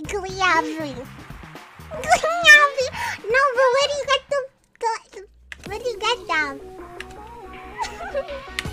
Gliabri. Gliabri. No, but where do you get the where do you get them?